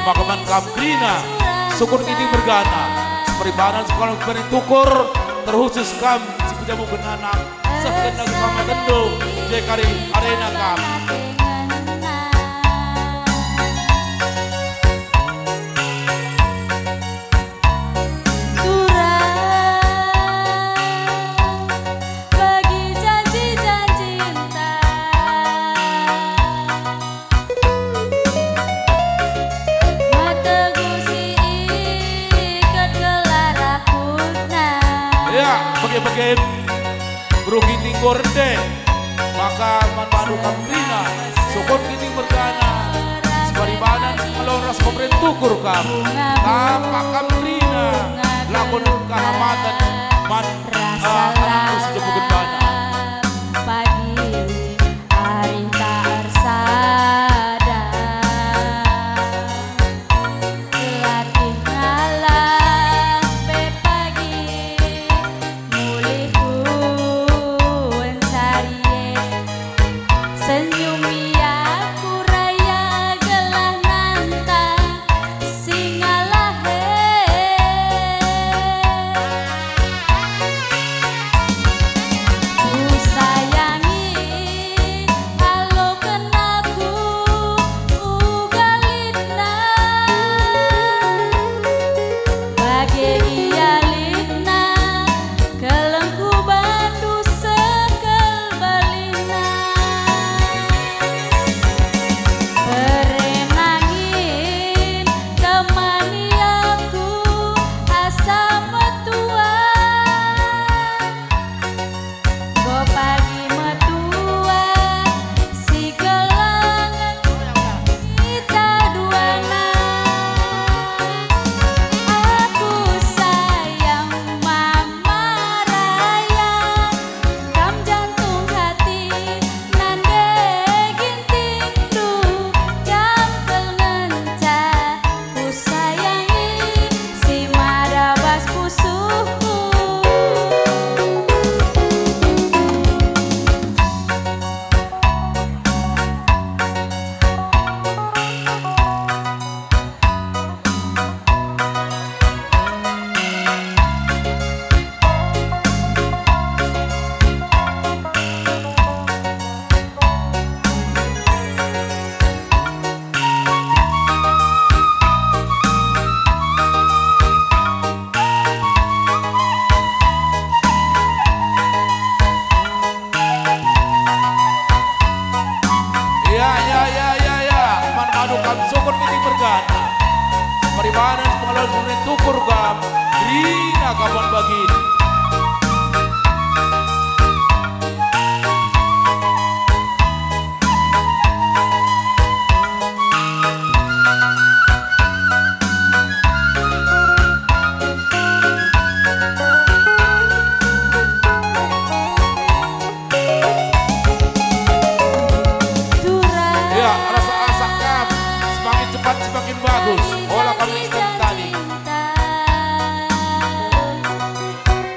pemakaman Kamkrina, syukur ini bergana, peribanan sekolah benih tukur, terkhusus kam si pejamu benanak, sekenal sama tendung, jekari arena kam. Bagian berugi tinggur deh maka manfaat Kamkrina syukur kini bergana sebaribanan kalau ras pemerintah kam tanpa Kamkrina lakon kehamatan man harus jemput bana pagi hari tak ersada latih ngalah pepagi senyum aku raya gelah nantang singalah ku sayangi halo kenaku ugalitna bagi ialitna kelengku bandu sekel balina berenangin temani aku asa metua go pagi metua si gelangan kita duana aku sayang mama raya kam jantung hati nande ginting du gampel ngenca ku sayangi si marabas pusuhku manfaat kam syukur kini bergana peribanan pengelolaan pemerintah tukur kam Krina kapan bagi semakin bagus olah kami instan tadi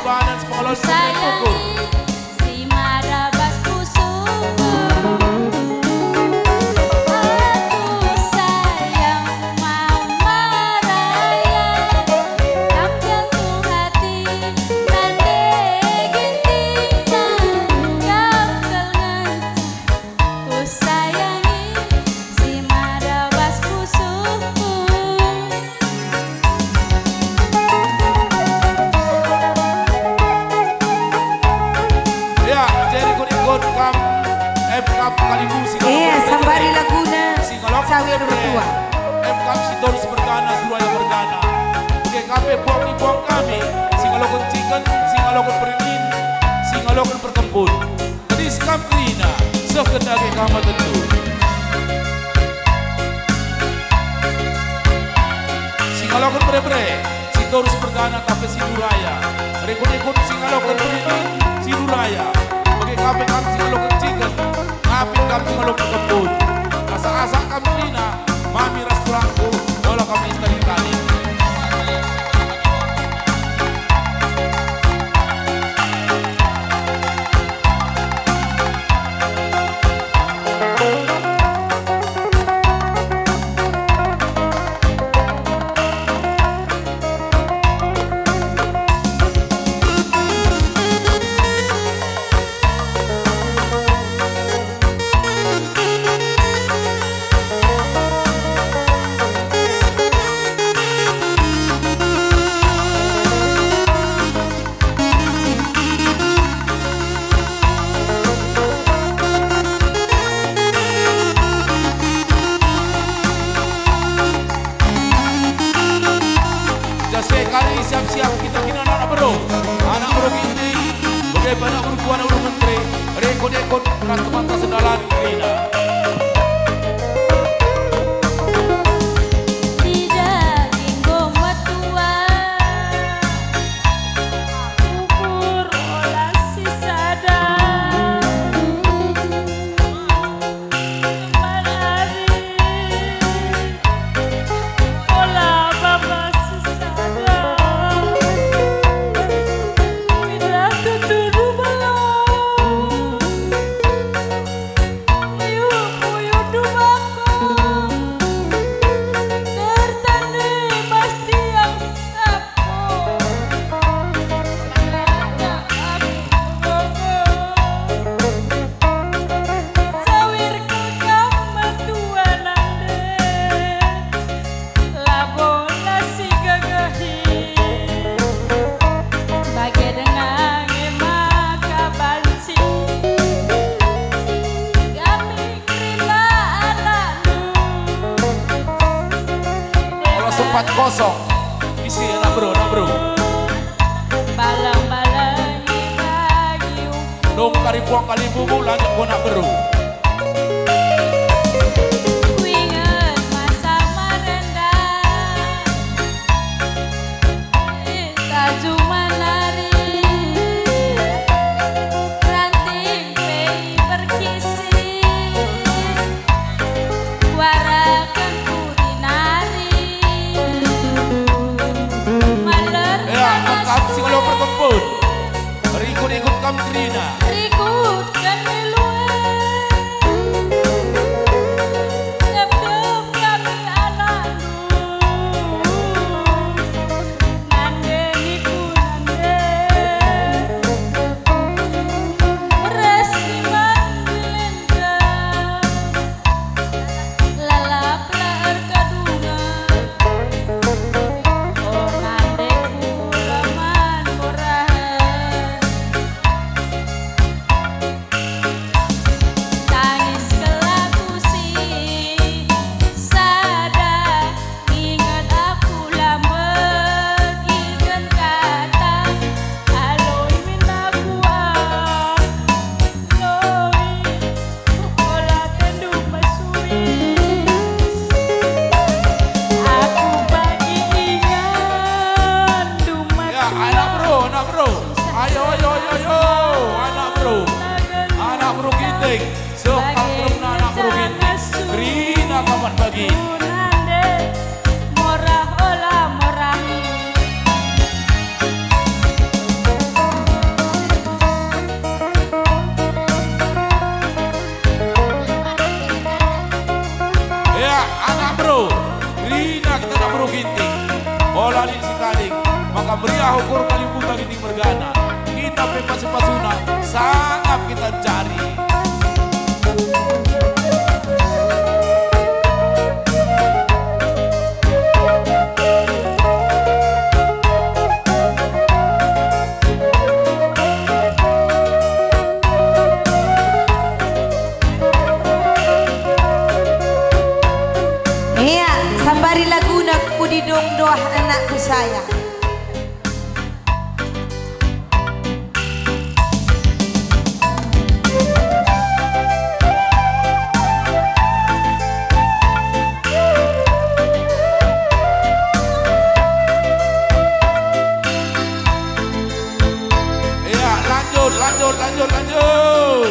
Seperbanan sepengelola seperti tukur. Si marabas kusungguh. Aku sayang Mama Raya, kam jantung hati nande ginting gagal ngancah. Ku sayangi si marabas kusungguh. Ya, jadi ikut kam FKAP Kalibu Singalok. Iya, Sambari Laguna, Singalok Sawi Tua. FKAP Sitorus Bergana, Suraya Bergana. GKP Buang di Buang kami, Singalokon Ciken, Singalokon Perilin, Singalokon Perkembun. Kedis kam Krina, sekedage kama tentu. Singalokon Bre-bre, Sitorus Bergana Kafe Siduraya. Rekod-rekod Singalokon Perilin, Siduraya. Bagi kape kam Singalokon Ciken, ngapin kam Singalokon Perkembun. Asa-asa kam Krina, mami restoranku, bola kami istri kali. Sekali siap-siap kita kena anak bro ini bagaimana berkuah anak menteri rekod-rekod teman-teman sedalan Krina. Sempat kosong isi nak bro Balang-balang bagi dong kari buang kali bubu lanjut gua nak bro. Ingat masa merendah, kita cuma nari ranting pei berkisi warakan putih nari maler Kam Singalokon Perkembun ikut kam Krina. rikut dan Dep-dep kami anak nande niku nande resiman dilenda lalap laer kadunga oh nande kulaman murahan tangis kelaku si sadar ingat aku lambek ingat kata aloi minaku loi olah tendu masui aku bagi ingat dumat Ya anak bro ayo anak bro giting sekarang anak bro giting Krina kapan bagi nande morah olah morahi meriah ukur kalimpung bagi ting mergana. Kita pepas pasuna sangat kita cari. Iya, sambari laguna kudi dong doa anakku sayang. Iya, lanjut.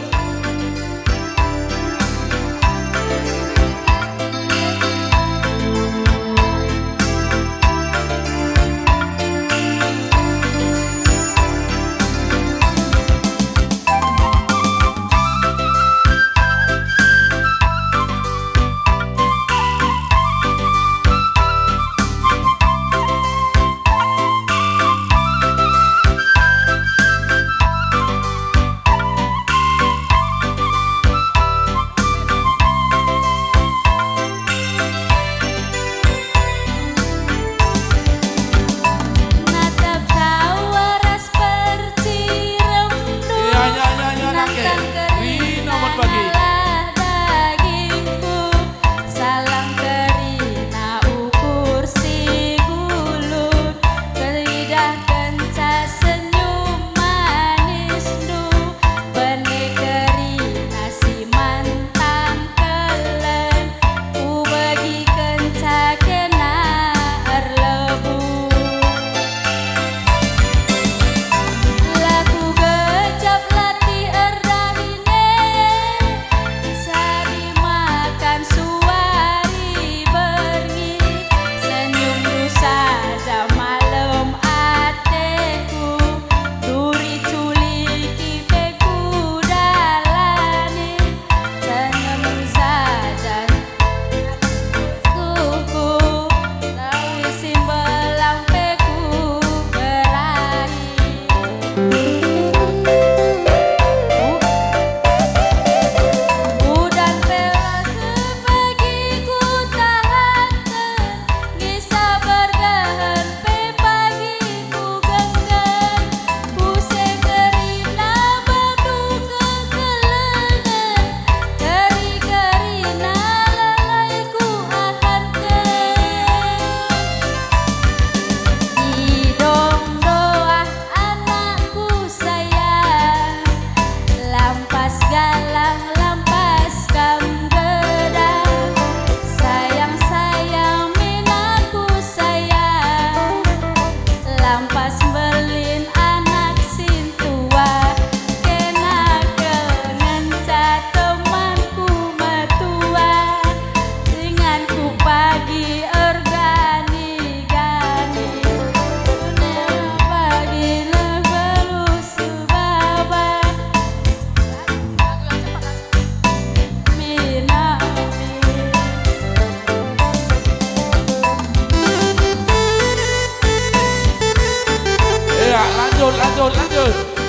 lanjut.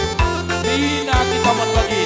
Dina kita berbagi.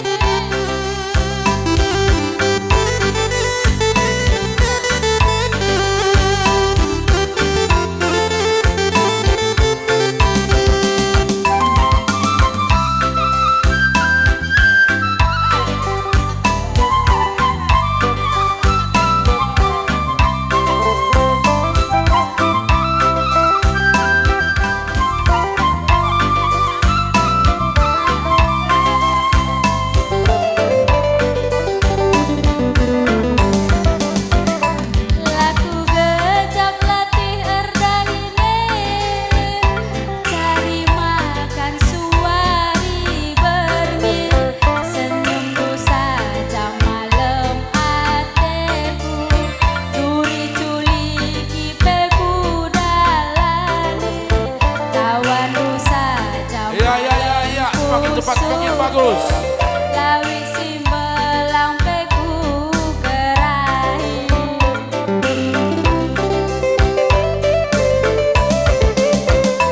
Semakin cepat semakin bagus. Lawi simbelang peku kerahi.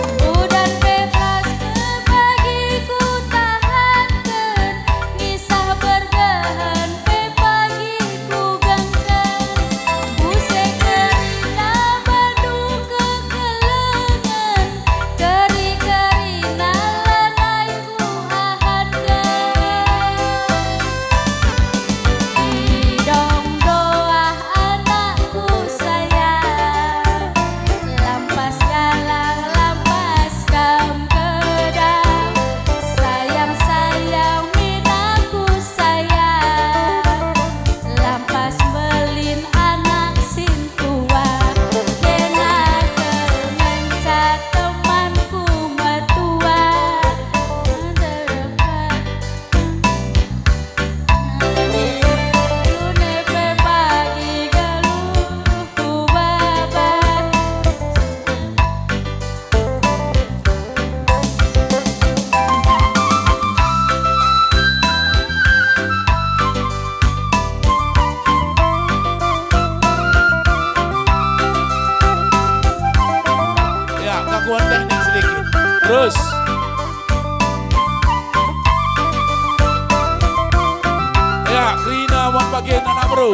bro.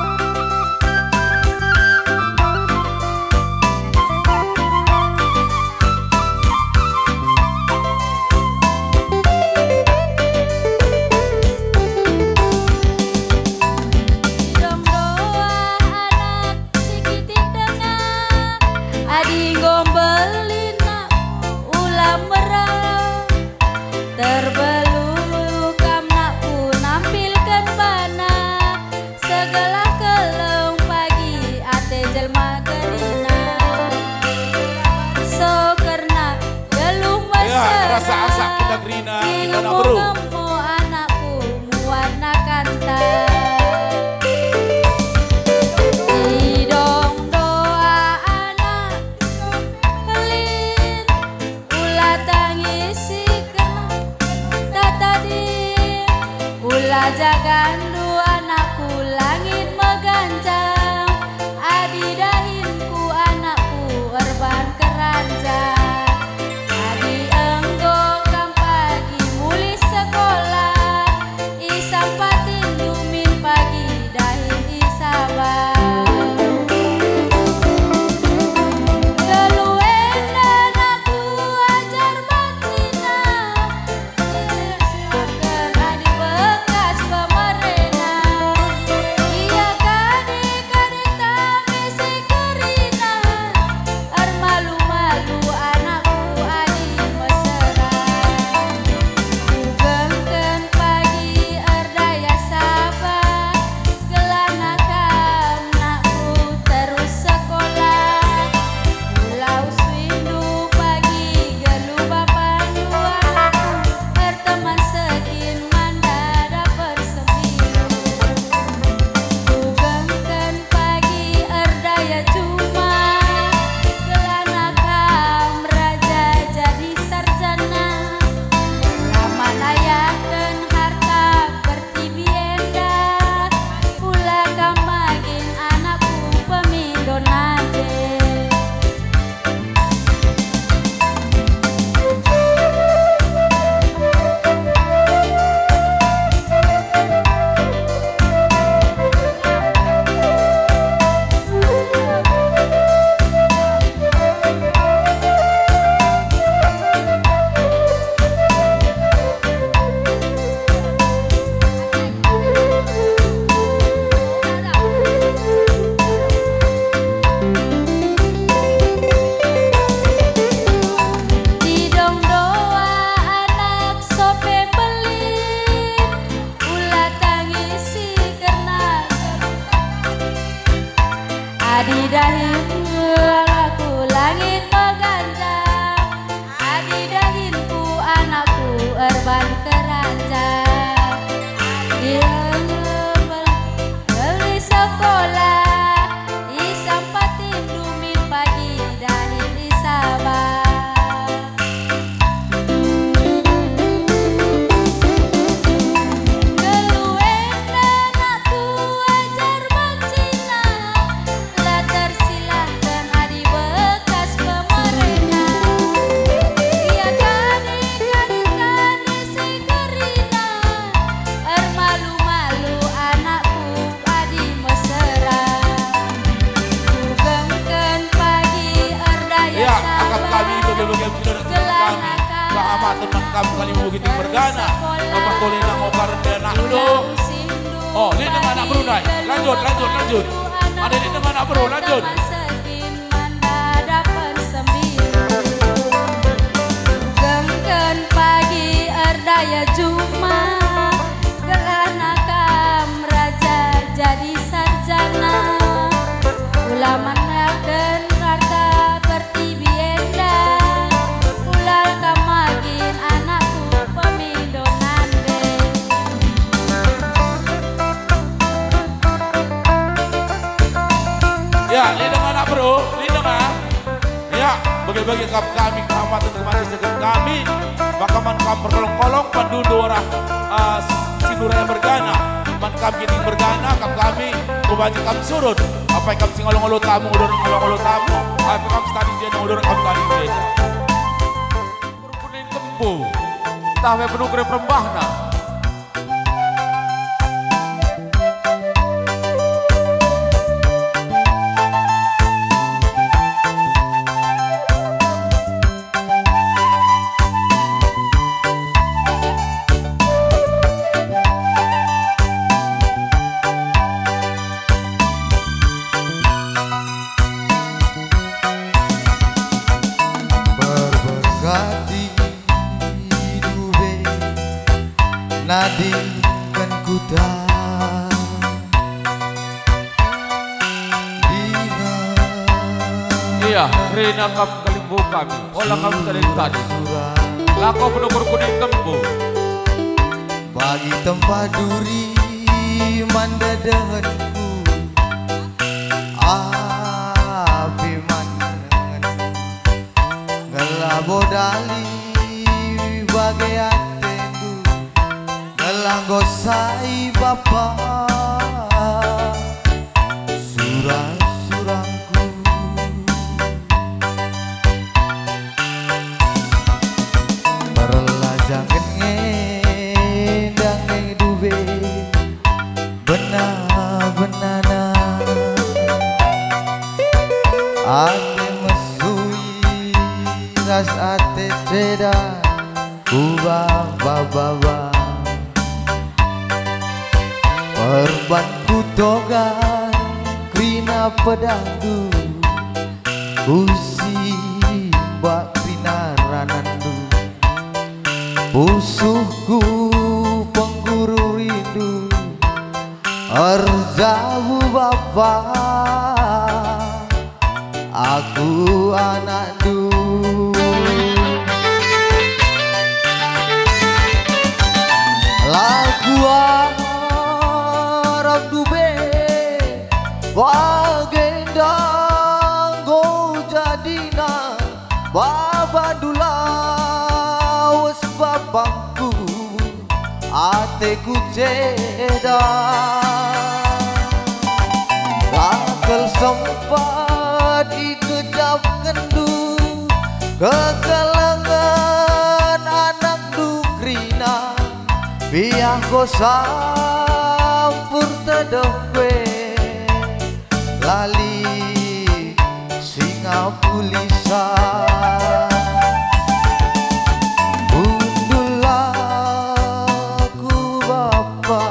Terbelu kamnaku nampilkan bana segala keleng pagi ate jelma gerina so karena geluh Ya, rasa asak kita gerina kita nak bro. ilmu anakku muwarna kanta idong doa anak pelin ulah tangisi ulah jagandu anakku langit meganjang adi dahinku anakku erban keranjang adi enggo kam pagi muli sekolah isampatin dumin pagi dahin isabah Adi dahinku aku langit meganjang adi dahinku anakku erban keranjang yang beli sekolah isampatin dumin pagi dahin isabah teman kamu kali mau gitu bergana apa boleh nak ngokar anak dulu oh ini dengan anak Brunei lanjut ada ini dengan anak bro lanjut gengken pagi erdaya Juma gelana kam raja jadi sarjana ulama dan harta pertibienda ulal kamagin anakku pemidonan ya lidang anak bro lidang ya bagi-bagi kami kehormatan kemarin dengan kami bakaman kam berkolong-kolong pandudu orang Sinuraya bergana man kami ini bergana kami kebanyakan kami surut apa yang kami singolong-olong tamu udah ngolong-olong tamu apa kami tadi dia udah kami tadi dia berkuning kembu tahu penuh kere perembahna nadi kan kuda iya Rina kam kalimbo kami olah kam tadi lako penukur kuning tempo bagi tempat duri mandadahanku api mandangan ngelabo dali bagai atendu ngelanggo sai bapa surang-surangku perlajangan ngendang duwe benar-benana ate mesui ras ate ceda kubah baba perban kutogan krina pedangku usi bak krina ranandu pusuhku pengguru rindu arjabu bapa aku anak du lagu Arab dube bagendang go jadina baba dula wes babangku ateku ceda bakal sempat dikejap kendu kekelangan anak dukrina biang ko sampur tedohwe lali singa pulisa undulaku bapa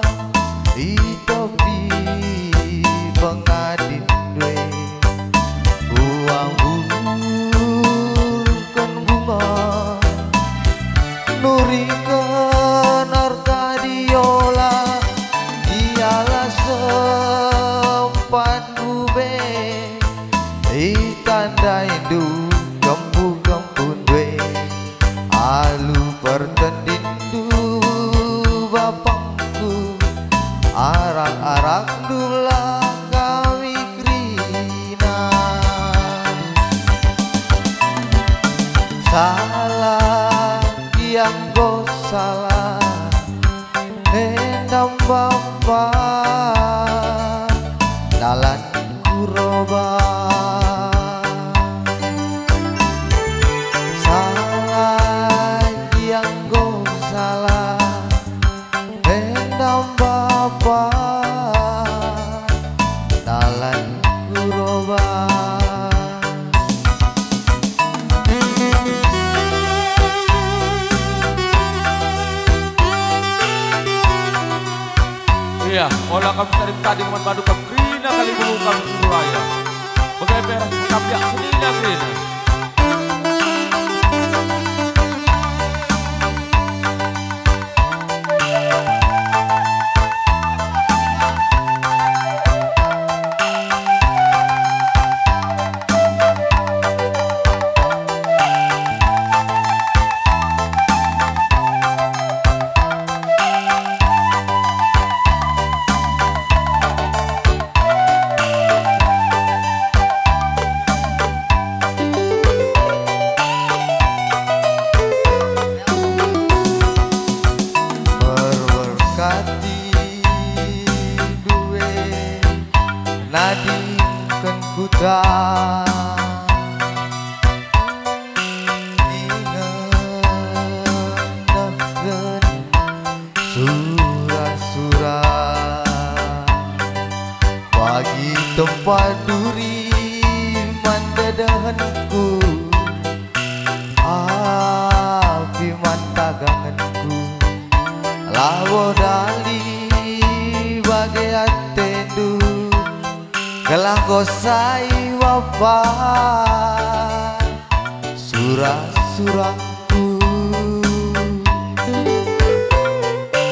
itopi pengadin dwe buang burkan bunga nurikan Arkadiola dialah sempat ube tanda indu gembu-gembun dwe alu pertendindu bapangku arak-arak dula kawi krina salah yang go salah endam bapa dalan kuroba salah yang go salah endam bapa dalan kuroba iya olah kami tadi madu kam Rina kalimbo kami Suraya bagai perak kapiak senina Rina nadingkan kuda dinenahkan surat-surat bagi tempat duri mandadahanku api mantaganganku lawo dali bagai atendu gelang gosai wapa surah-surahku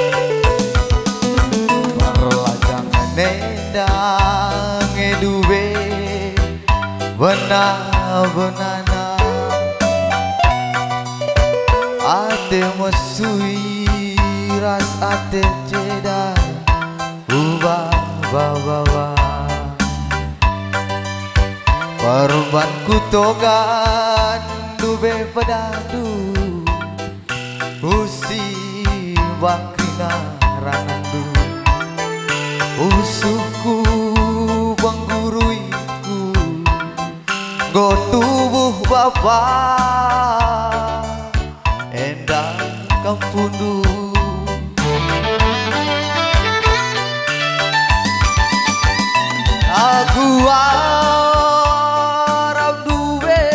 benana ate mesui ras ate ceda ubah bawa perban kutogan dube pedadu usi bakrina ranandu usuku pengguruiku go tubuh bapak endang kampundu aku arab duwe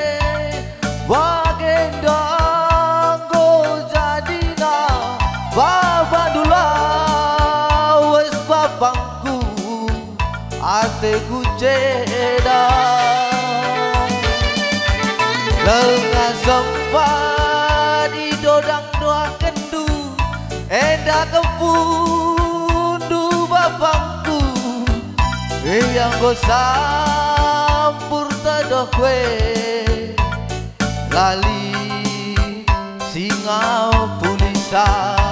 wagendang go jadina babadula wes bapangku ateku ceda lengah sempat di dodang doa kendu enda kepundu bapangku yang go sampur tadoh kue lali singa pulisa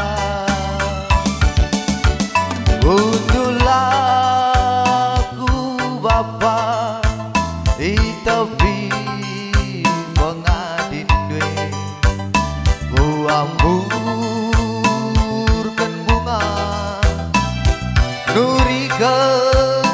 undulaku bapak di tepi pengadin dwe buamburkan bunga nurikan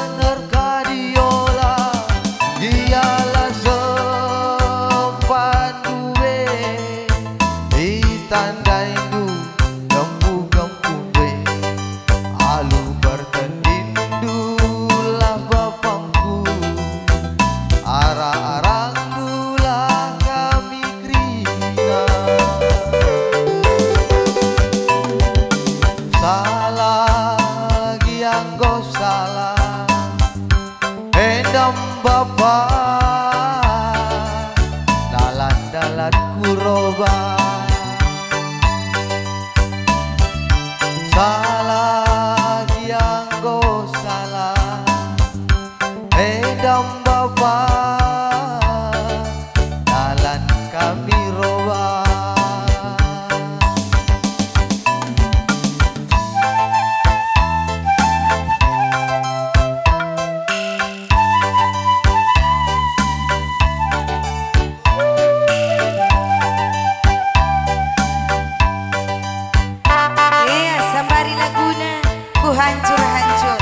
bapak dalan-dalan kuroba salah yang go salah edam bapak dalan kami roba hancur-hancur.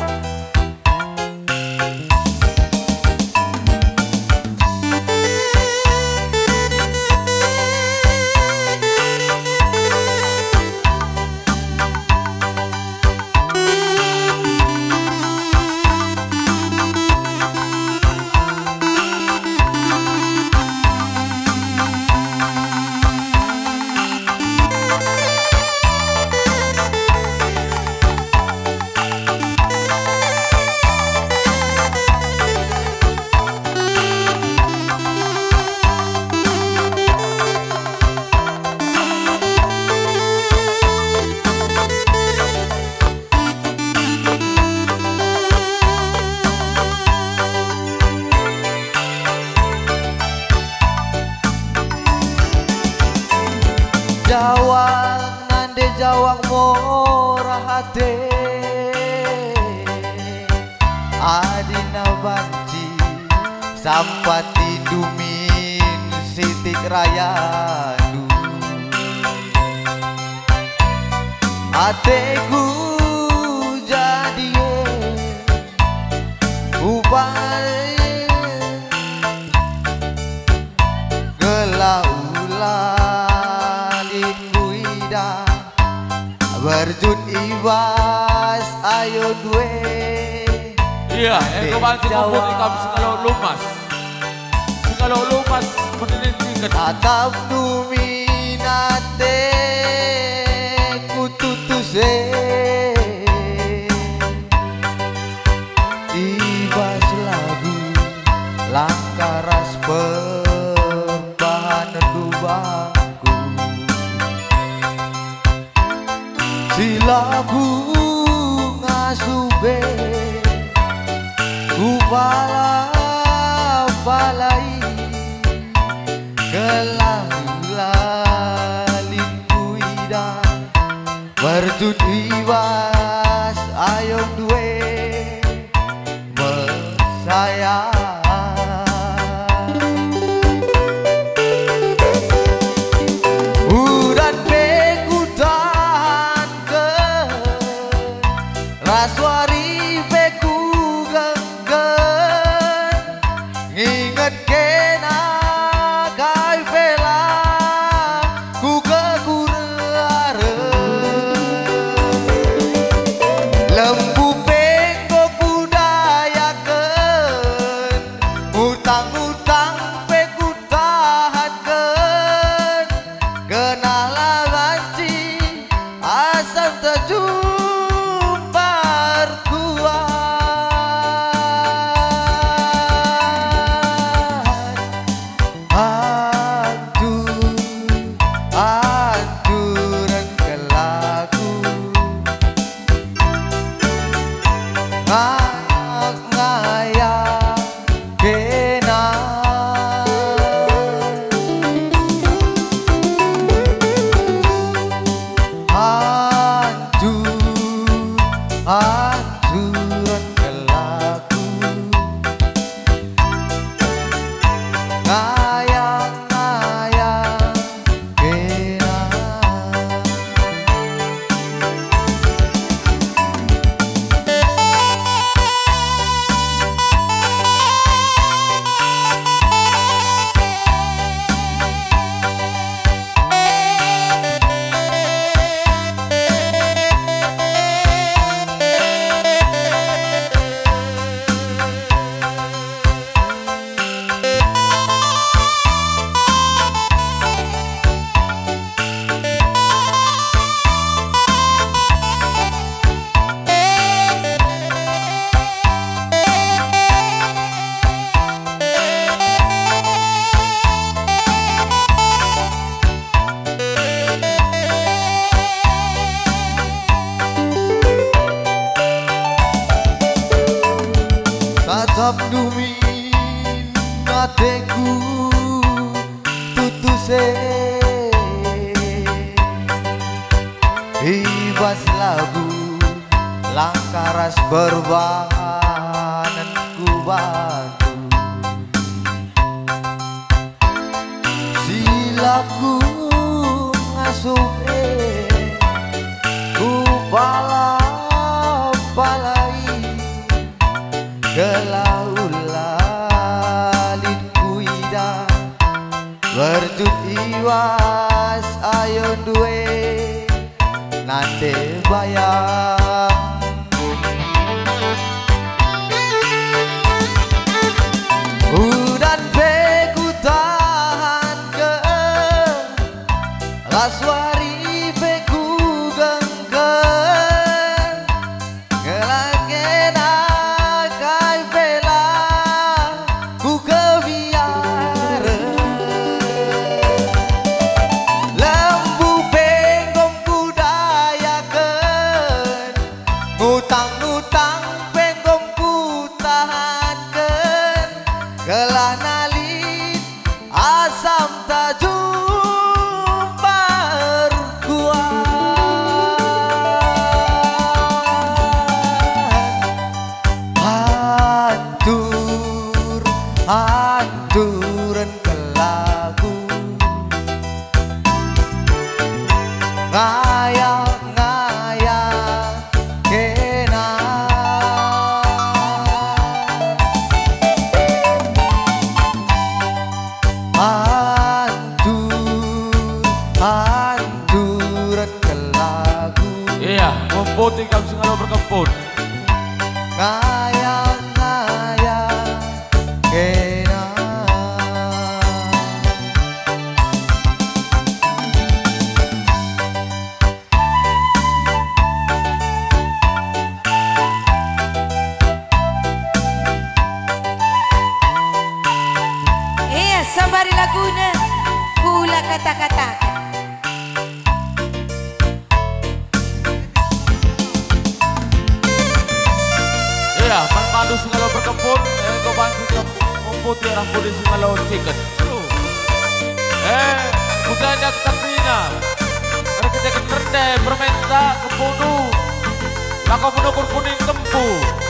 Jawang nande jawang mora hate adina banci sampati dumin sitik rayadu ateku jadi upai gelaulah berjun ibas ayo due iya yang kebantu maupun ikam singalau lumas menelitikan atap numinate kututuse ibas lagu langkaras perbahan dubangku si lagu ngasube ku pala palai kuida Berjut iwas ayo duwe mesayang Udan bekutan ke Raswari beku genggen Nginget kena kai vela ku kekurare Lembu penggo budayakeun Utang-utang peku tahankeun Kenala ganci asam terjumpar kuat Hancuran kelaku Ngayak-ngayak kena Hancuran kelaku Ngayak-ngayak kena Tatap dumin ateku tutuse Ibas lagu langkaras berbahanan ku bantu Silaku ngasupe ku palai Kelaulalin kuida Berjut iwas ayo duwe Nande bayang Udan beku tahan ke Raswari beku genggen Ngelakena kai vela ku kebiare Lembu penggom budayakeun Ngutang-ngutang penggom ku tahankeun Gelah nalit asam tajumpar kuat Hancuran kelaku Ngayak-ngayak kena Hancuran kelaku Iya, membuat ikan singalo berkebun. Ngayak-ngayak kena Sambari laguna pula kata-kata Iya, mandu singalo berkebun, kau bantu membuat orang putih singalo chicken. Bukan dak takrina, mereka Nande permenta kepunu lako penukur kuning kempu.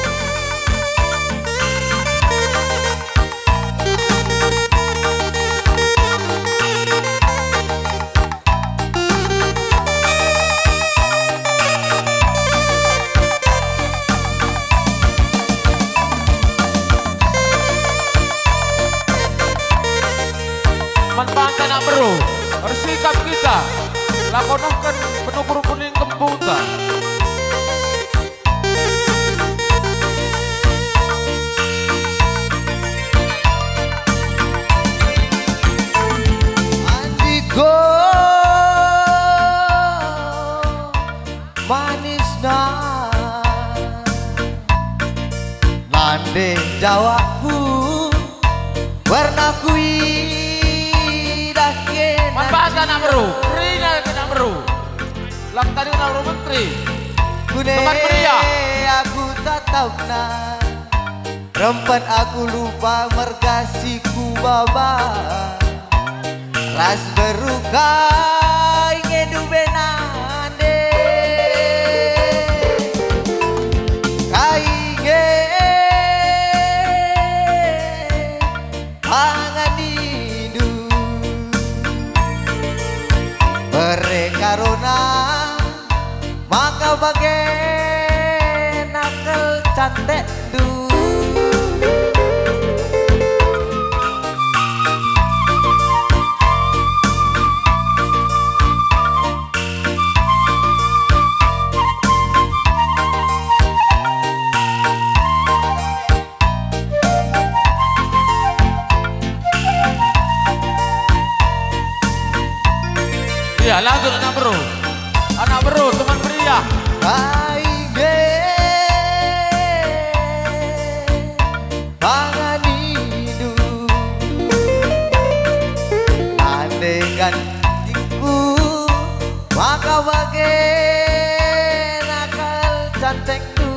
Manfaatkan nak bro, bersikap kita lakonohkan penukur kuning kemputa. Andiko manisna nande jawaku warna kui. Manfaatkan nak bro, Rina nak bro. Lang tadi nak bro menteri. Teman pria. Aku tak tahu na rempat aku lupa merkasiku baba. Ras berukai ngedu benande. Kaige panganidu. Karena maka bagai nakal cantik du. Iya langsung anak bro teman pria. Kaige panganidu andai gantiku maka bagai nakal cantik du.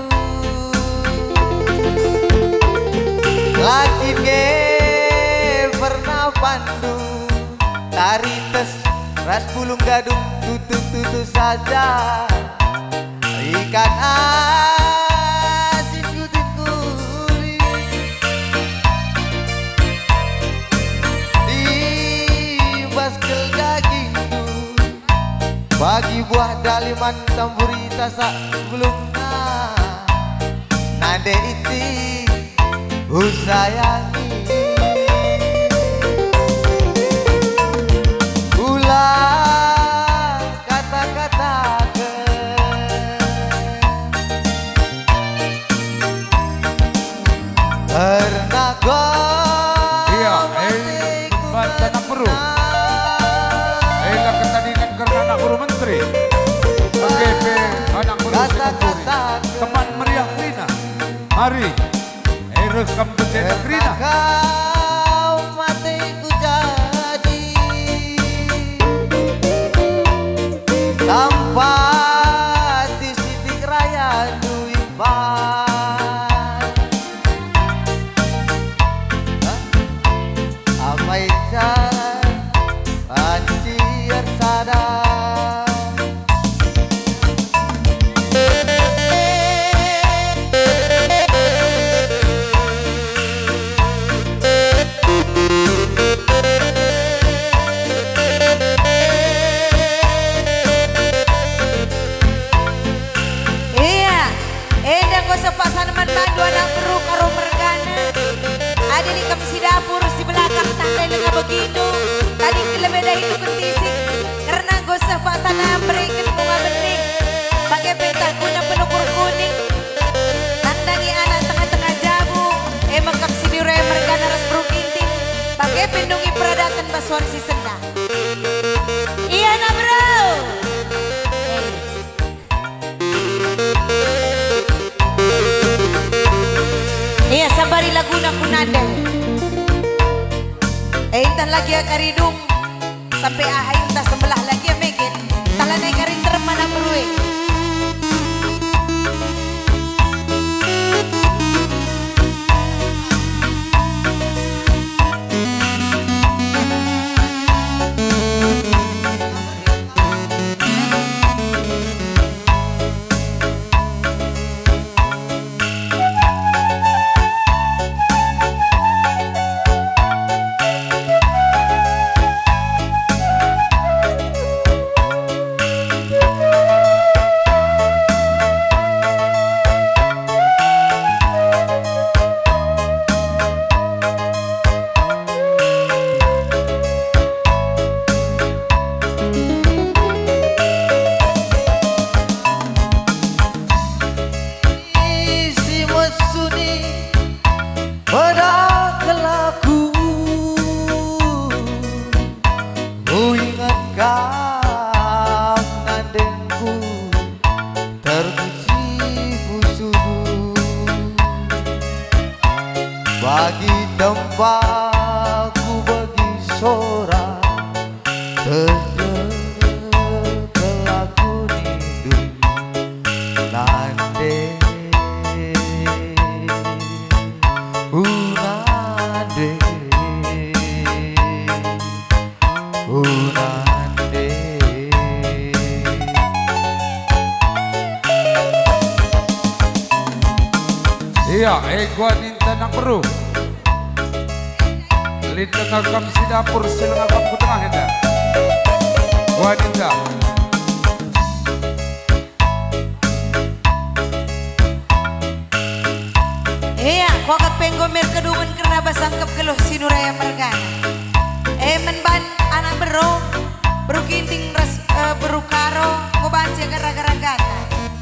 Lagi ge pernah pandu tari tes ras bulung gadung tutu saja ikan asin kuri di baskel dagingku bagi buah daliman tamburita sak sebelumnya nade iti usayangi Anak bro. Lah ketandingan karena anak bro menteri. PGP anak bro Singapura. Teman meriah Rina. Mari. Rekam bencana Rina. Kau matiku jadi sampai di sitik raya Duiban. Apa itu anjir sadar. Pasan mandu anak bro karo mergana ada di kamsi dapur si belakang tanda lenga begitu tadi kelebeda itu kentisik karena gosah pasana berikan bunga bening pakai petak guna penukur kuning tandangi anak tengah-tengah jabu emang kamsi diuraya mergana ras bro kinting pakai pendungi peradatan basuan si senda iya anak bro. Iya sabari laguna kunanda. Intan lagi karidung sampai ahai entah sebelah lagi ya meket. Talanay karin termana berue. Iya, gua ninta nang peru. Linda ngagam si dapur sila ngagam ku tengah enda. Gua ninta. Iya, kau kepenggomer kedungan karena basangkap keluh sinuraya mergana. Menban anak beru kinting res beru karo, kau baca gara-gara gana.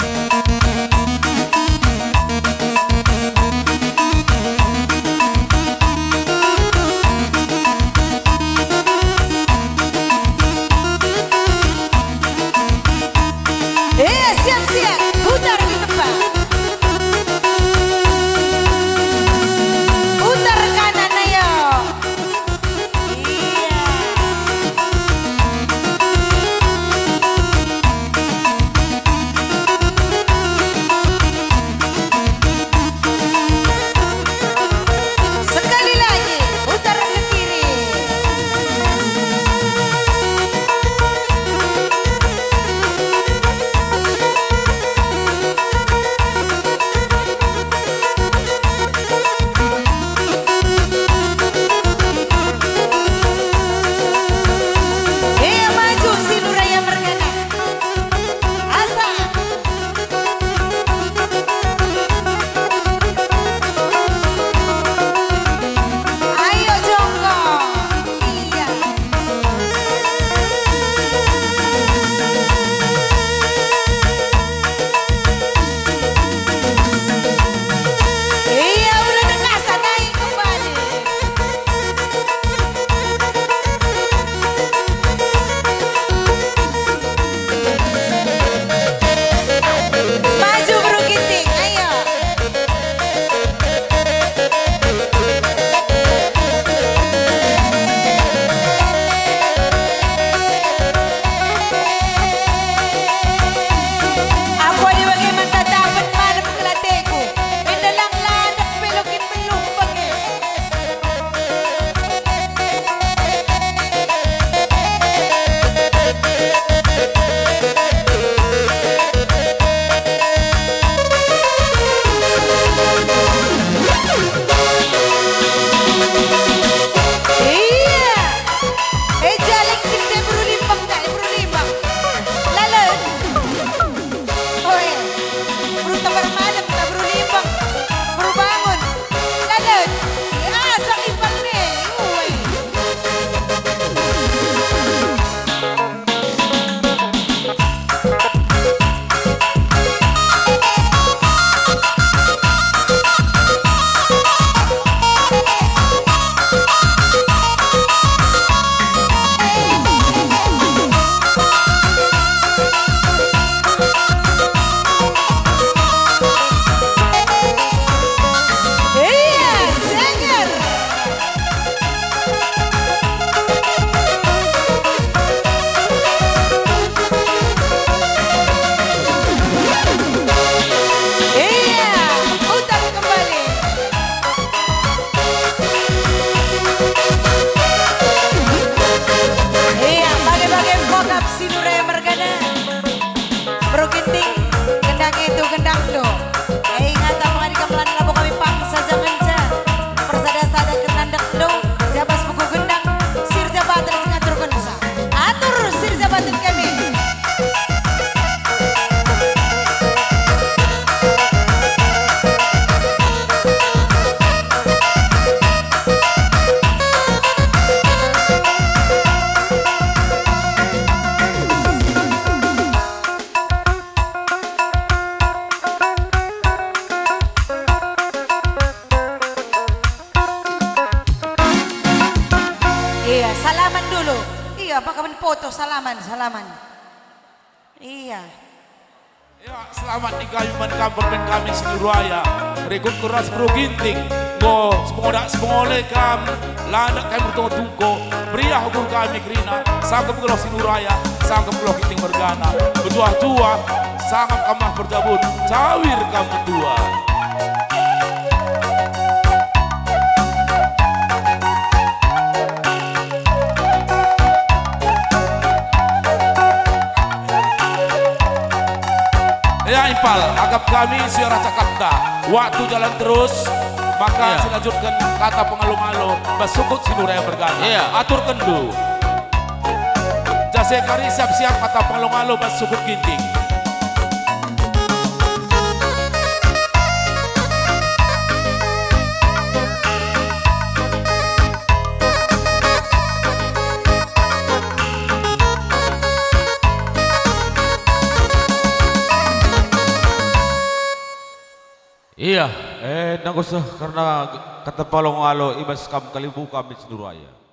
Siap-siap, putar di tempat. Putar kanan ayo. Iya. Sekali lagi, putar ke kiri. Salaman dulu. Iya, apa kamu foto salaman. Iya. Ya, selamat di kayuman kampung dan kami Sinuraya. Rekod keras bro ginting. Go, sepengole kam. Landak kami bertemu tungko. Beriah hukum kami kerina. Sanggup keloh Sinuraya. Sanggup keloh ginting bergana. Bertua-tua. Sanggup kamah berjabut. Cawir kamu tua. Ya, Ya impal, agap kami suara cakapta. Waktu jalan terus, maka selanjutkan kata pengalung-alung besukut sinuraya bergana. Atur kendu. Jase kari siap-siap kata pengalung-alung besukut ginting. Iya, nang usah karena kata palong alo ibas kam kalibu kami sinuraya.